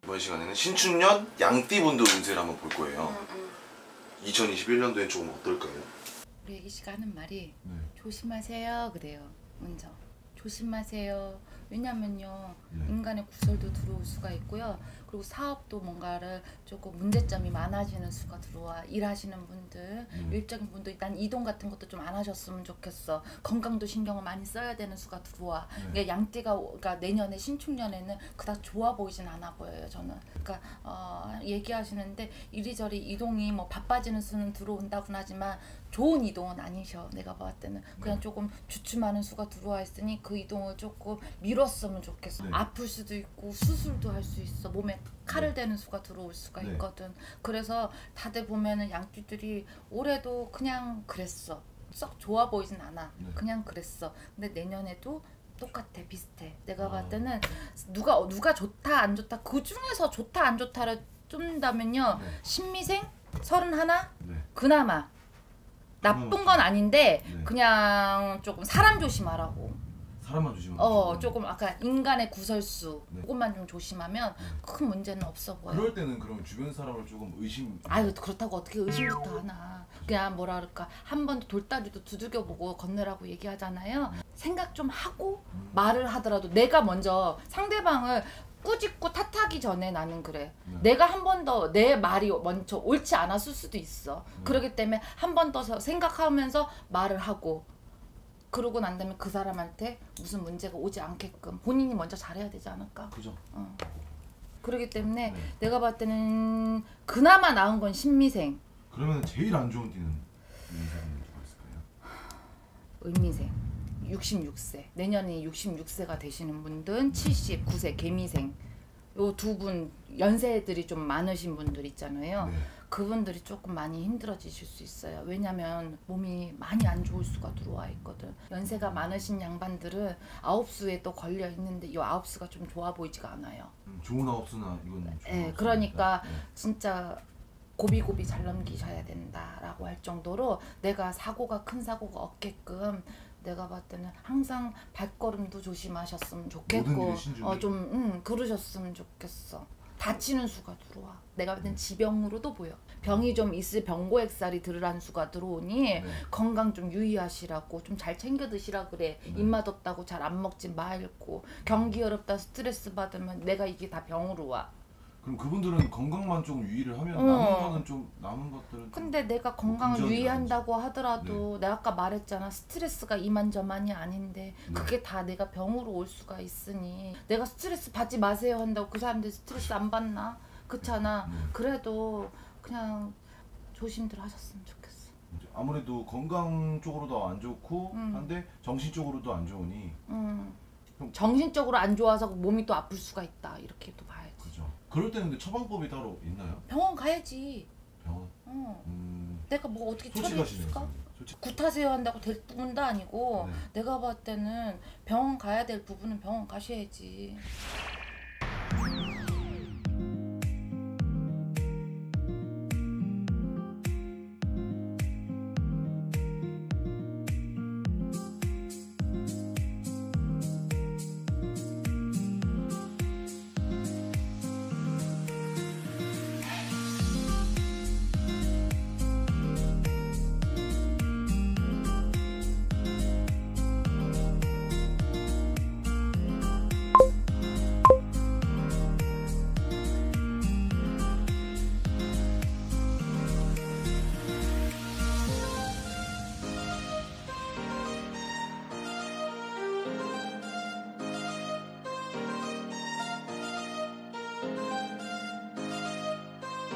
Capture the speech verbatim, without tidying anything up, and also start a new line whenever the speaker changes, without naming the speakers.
이번 시간에는 신축년 양띠분들 운세를 한번 볼 거예요.
응, 응.
이천이십일 년도엔 조금 어떨까요?
우리 애기씨가 하는 말이
네.
조심하세요 그래요. 먼저 조심하세요. 왜냐면요
네.
인간의 구설도 들어올 수가 있고요. 그리고 사업도 뭔가를 조금 문제점이 많아지는 수가 들어와. 일하시는 분들,
음.
일적인 분들 난 이동 같은 것도 좀 안 하셨으면 좋겠어. 건강도 신경을 많이 써야 되는 수가 들어와.
네.
그러니까 양띠가 그러니까 내년에 신축년에는 그닥 좋아 보이진 않아 보여요 저는. 그러니까 어, 얘기하시는데 이리저리 이동이 뭐 바빠지는 수는 들어온다곤 하지만 좋은 이동은 아니셔. 내가 봤을 때는 그냥
네.
조금 주춤하는 수가 들어와 있으니 그 이동을 조금 미뤘으면 좋겠어.
네.
아플 수도 있고 수술도 할 수 있어. 몸에 칼을
네.
대는 수가 들어올 수가
네.
있거든. 그래서 다들 보면은 양띠들이 올해도 그냥 그랬어. 썩 좋아 보이진 않아.
네.
그냥 그랬어. 근데 내년에도 똑같아. 비슷해. 내가
아.
봤을 때는 누가 누가 좋다 안 좋다 그 중에서 좋다 안 좋다를 쫓는다면요.
네.
신미생 서른하나
네.
그나마 나쁜 건 아닌데
네.
그냥 조금 사람 조심하라고.
사람만 조심하면
어 조금 아까 인간의 구설수
네.
그것만 좀 조심하면
네.
큰 문제는 없어 보여.
그럴 때는 그럼 주변 사람을 조금 의심.
아유 그렇다고 어떻게 의심부터 하나. 그냥 뭐라 그럴까 한 번 돌다리도 두들겨보고 건너라고 얘기하잖아요. 생각 좀 하고
음.
말을 하더라도 내가 먼저 상대방을 꾸짖고 탓하기 전에 나는 그래.
네.
내가 한 번 더 내 말이 먼저 옳지 않았을 수도 있어.
네.
그렇기 때문에 한 번 더 생각하면서 말을 하고 그러고 난 다음에 그 사람한테 무슨 문제가 오지 않게끔 본인이 먼저 잘해야 되지 않을까.
그죠.
어. 그렇기 때문에
네.
내가 봤을 때는 그나마 나은 건 신미생,
그러면 제일 안 좋은 띠는 인사는 누가 있을까요?
을미생. 육십육 세 내년이 육십육 세가 되시는 분들은 칠십구 세 개미생. 요 두 분 연세들이 좀 많으신 분들 있잖아요.
네.
그분들이 조금 많이 힘들어지실 수 있어요. 왜냐면 몸이 많이 안 좋을 수가 들어와 있거든. 연세가 많으신 양반들은 아홉 수에 또 걸려 있는데 이 아홉 수가 좀 좋아 보이지가 않아요.
음, 좋은 아홉수나 이건 좋은
예,
아홉수입니다.
그러니까
네.
진짜 고비고비 잘 넘기셔야 된다라고 할 정도로 내가 사고가 큰 사고가 없게끔 내가 봤을 때는 항상 발걸음도 조심하셨으면
모든
좋겠고
일에 신중히.
어 좀 음, 그러셨으면 좋겠어. 다치는 수가 들어와. 내가 봤을 땐 지병으로도 보여. 병이 좀 있을 병고액살이 들으란 수가 들어오니
네.
건강 좀 유의하시라고 좀 잘 챙겨 드시라 그래.
네.
입맛 없다고 잘 안 먹지 말고 경기 어렵다 스트레스 받으면 내가 이게 다 병으로 와.
그럼 그분들은 건강만 좀 유의를 하면
어.
남은 거는 좀 남은 것들은 좀
근데 내가 건강을
금전이라든지.
유의한다고 하더라도 내가 아까 말했잖아. 스트레스가 이만저만이 아닌데
네.
그게 다 내가 병으로 올 수가 있으니 내가 스트레스 받지 마세요 한다고 그 사람들 스트레스 안 받나? 그렇잖아.
네.
그래도 그냥 조심들 하셨으면 좋겠어.
이제 아무래도 건강 쪽으로도 안 좋고
음.
한데 정신 쪽으로도 안 좋으니
음.
그럼-
정신적으로 안 좋아서 몸이 또 아플 수가 있다. 이렇게 또 봐야지.
그죠. 그럴 때는 근데 처방법이 따로 있나요?
병원 가야지.
병원.
어.
음.
내가 뭐 어떻게
솔직하시네요.
처리해줄까?
선생님. 솔직.
굿하세요 한다고 될 부분도 아니고
네.
내가 봤을 때는 병원 가야 될 부분은 병원 가셔야지.